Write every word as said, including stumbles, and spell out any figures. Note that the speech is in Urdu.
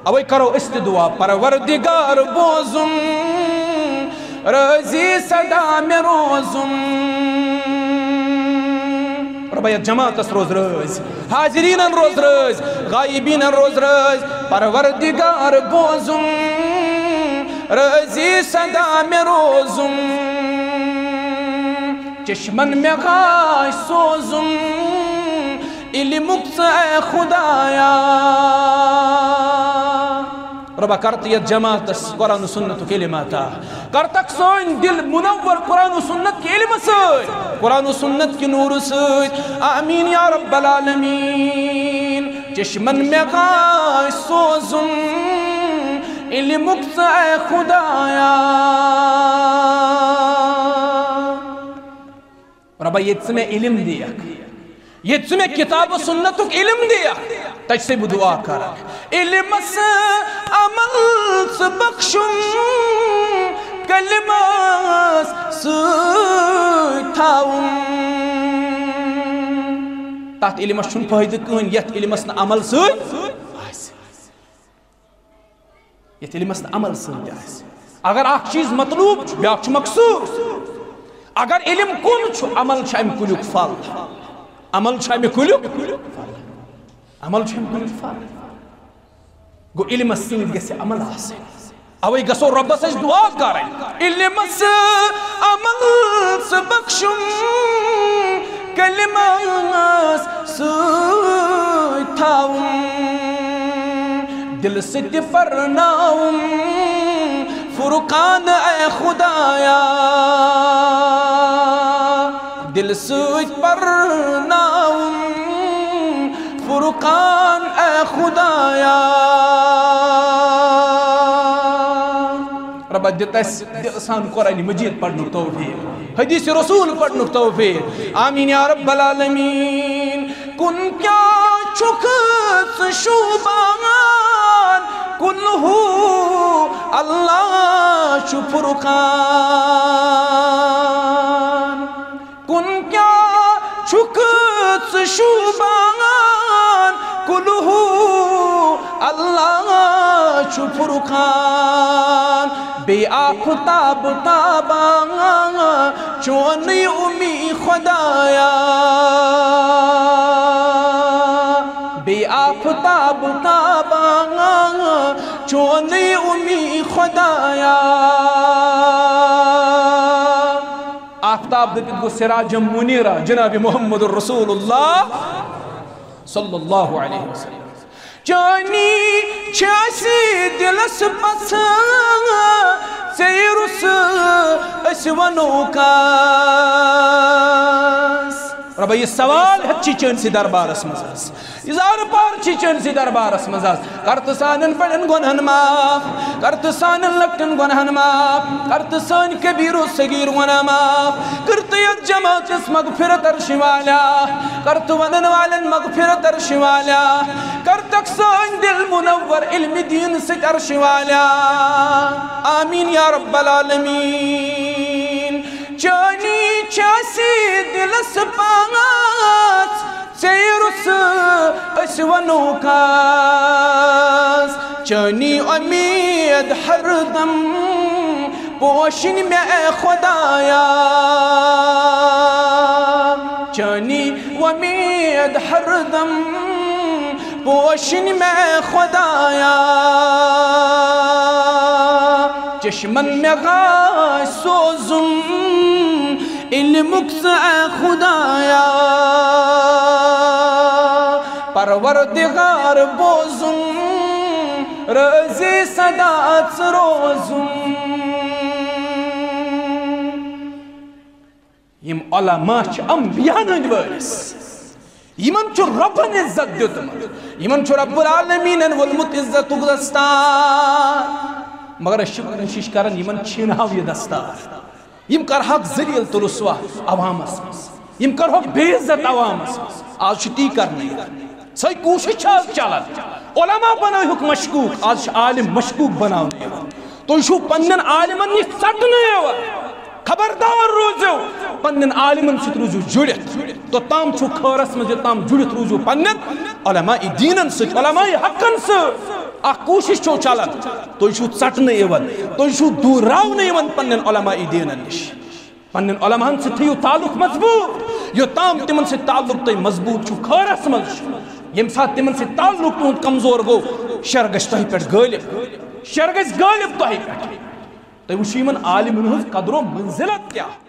اوے کرو است دعا پروردگار بوزم رازی صدا میں روزم ربا یا جماعت اس روز رز حاضرین روز رز غائبین روز رز پروردگار بوزم رازی صدا میں روزم چشمن میں غاش سوزم علمک سے اے خدایا ربا کرت یہ جماعت اس قرآن و سنت و کلماتا کرتک سوئن دل منور قرآن و سنت کی علم سوئ قرآن و سنت کی نور سوئ آمین یا رب العالمین چشمن میں غاش سوزم علمک سے اے خدایا ربا یہ تمہیں علم دیا یہ تمہیں کتاب و سنت کو علم دیا تجھ سے بھی دعا کرا علم سے عمل سے بخشم کلمہ سے تھاؤم تحت علم شن فائدہ کن یت علم سے عمل سے یت علم سے عمل سے اگر اخ چیز مطلوب بیاکھ مقصود اگر علم کن چھو عمل چھائم کلیک فال عمل چھائم کلیک عمل چھائم کلیک فال گو علم سید گیسے عمل آسے اوی گسو رب سے دعا کریں علم سے عمل سے بخشم کلمہ سے تھاؤم دل سے پرناؤم فرقان اے خدایا دل سوچ پرناؤم فرقان اے خدایا رب دیتا ہے دلسان قرآن مجید پڑھنک توفیق حدیث رسول پڑھنک توفیق آمین یا رب العالمین کن کیا چکت شوبان کن ہو اللہ شو فرقان کن کیا چکت شوبان کن ہو اللہ شو فرقان بے آفتاب تابان چونی امی خدایا بے آفتاب تابان چونی امی خدایا آفتاب دکت کو سراج منیرہ جناب محمد الرسول اللہ صلی اللہ علیہ وسلم چانی چھاسی دلس پسان سیرس اسونو کاس ربا یہ سوال ہے چیچن سی دربار اسمزاز ازار پار چیچن سی دربار اسمزاز کرت سانن پڑن گنہن ماف کرت سانن لکتن گنہن ماف کرت سان کبیر و صغیر گنہ ماف کرت یک جماعت اس مغفرت ارشوالا کرت ونن والن مغفرت ارشوالا کرت اکسان دل منور علم دین سے ارشوالا آمین یا رب العالمین چانی چاسی دلس پانات سیرس اسونو کاس چانی امید ہر دم پوشن میں اے خدایا چانی امید ہر دم پوشن میں اے خدایا چشمن میں غاش سوزم علمک سے اے خدایا پروردگار بوزم رازی صدات روزم یم علماء چھ انبیاء نند وارث یمن چھ ربن عزت دیتمت یمن چھ رب العالمین والمت عزت دستار مگر شکر نشیش کرن یمن چھنہاو یہ دستار یم کرہاک ذلیل تو رسوا عوام اسمس یم کرہاک بے عزت عوام اسمس آج چھتی کرنے سائی کوشش آج چالت علماء بنائی حکم مشکوک آج عالم مشکوک بناؤنے تو شو پنن عالمن یہ سٹنے ہوا خبردار روزو پنن عالمن ست روزو جڑت تو تام چھو خورس مجھے تام جڑت روزو پنن علماء دینن ست علماء حقن ست اخ کوشش چھو چلان تو چھو ژٹنہ یوان تو چھو دوراونہ یوان پنن علماء دینن نش پنن علماء سے تھیو تعلق مضبوط یوتام تمن سے تعلق تہ مضبوط چھو خورس مز یم سات تمن سے تعلق تہند کمزور گو شر گژھِ تۄہہِ پٮ۪ٹھ غٲلب شر گژھِ غٲلب تۄہہِ پٮ۪ٹھ تُہۍ وٕچھِو یمن عالمن ہٕنٛز قدر و منزلت کیاہ